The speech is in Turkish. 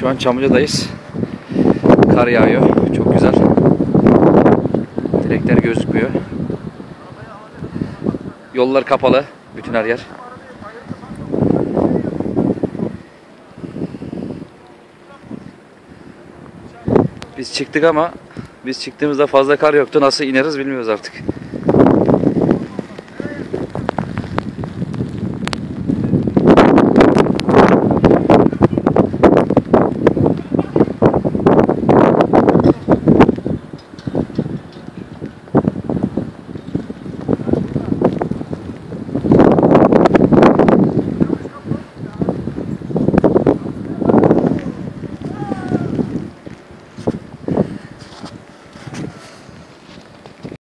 Şu an Çamlıca'dayız. Kar yağıyor. Çok güzel. Direkler gözükmüyor. Yollar kapalı. Bütün her yer. Biz çıktık ama biz çıktığımızda fazla kar yoktu. Nasıl ineriz bilmiyoruz artık.